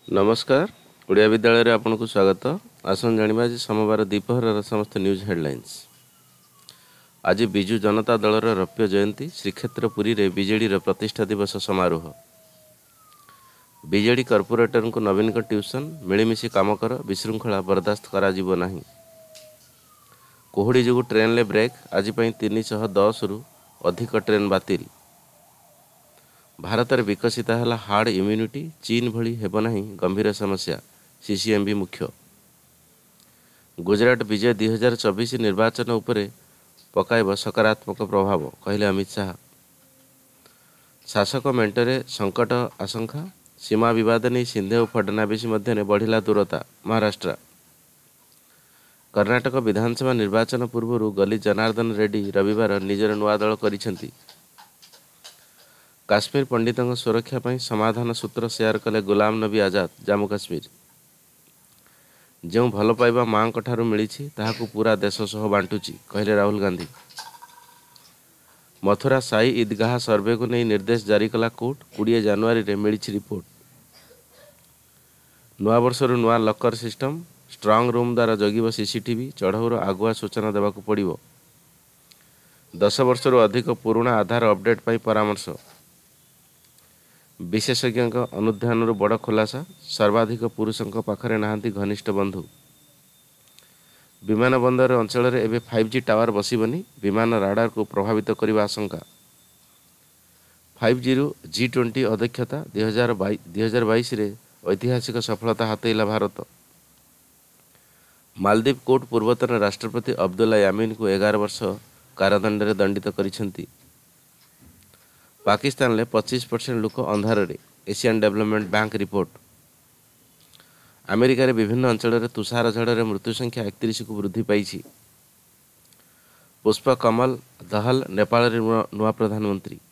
नमस्कार। ओडिया विद्यालय रे आपन को स्वागत। आसन जानिबा आज सोमवार दीपहर समस्त न्यूज हेडलाइंस। आज बिजु जनता दलर रौप्य जयंती श्रीक्षेत्र पुरी रे बीजेडी रो प्रतिष्ठा दिवस समारोह। बीजेडी कॉर्पोरेटर को नवीन को ट्यूशन मिलीमिशी काम कर विशृंखला बर्दाश्त करा जीवो नाही। कोहुड़ी जो ट्रेन ले ब्रेक आज 310 रु अधिक ट्रेन बातिल। भारत में विकसित है हार्ड इम्यूनिटी चीन भली हेब नहीं गंभीर समस्या सीसीएमबी मुख्य। गुजरात विजय 2024 निर्वाचन उपरे पकाइब सकारात्मक प्रभाव कहले अमित शाह। शासक मेंटरे संकट आशंका सीमा विवाद नहीं सिंधे और फडनाविस मध्य बढ़िला दूरता महाराष्ट्र। कर्नाटक विधानसभा निर्वाचन पूर्व गली जनार्दन रेड्डी रविवार निजर नुआ दल करिसेंती। काश्मीर पंडितों सुरक्षा पर समाधान सूत्र शेयर कले गुलाम नबी आजाद जम्मू काश्मीर। जो भल पाइबा माँ ठारू मिली ताहाकू पूरा देश सह बांटुची कहले राहुल गांधी। मथुरा साई ईदगाह सर्वे को नहीं निर्देश जारी कला कोर्ट 20 जनवरी रे मिली रिपोर्ट। नुआ वर्ष नुआ लकर सिस्टम स्ट्रांग रूम द्वारा जगिब सीसीटीवी चढ़ऊर आगुआ सूचना देवाक पड़िबो। 10 वर्ष अधिक पुराणा आधार अपडेट पर परामर्श। विशेषज्ञ अनुध्यान बड़ खुलासा सर्वाधिक पुरुषों पाखरे नहांती घनिष्ठ बंधु। विमान बंदर अंचल में एवं 5G टावर बसबनी विमान राडार को प्रभावित करने आशंका। 5G रु G20 अध्यक्षता 2022 रे ऐतिहासिक सफलता हाथेला भारत। मालदीव कोर्ट पूर्वतन राष्ट्रपति अब्दुल्ला यामीन को 11 वर्ष कारादंड में दंडित करिसेंती। पाकिस्तान ले 25% लोक अंधार रे Asian development bank report. America रे विभिन्न अंचल में तुषार झड़ रे मृत्यु संख्या 31 को वृद्धि पाई। पुष्प कमल दहल नेपाल रे नुआ प्रधानमंत्री।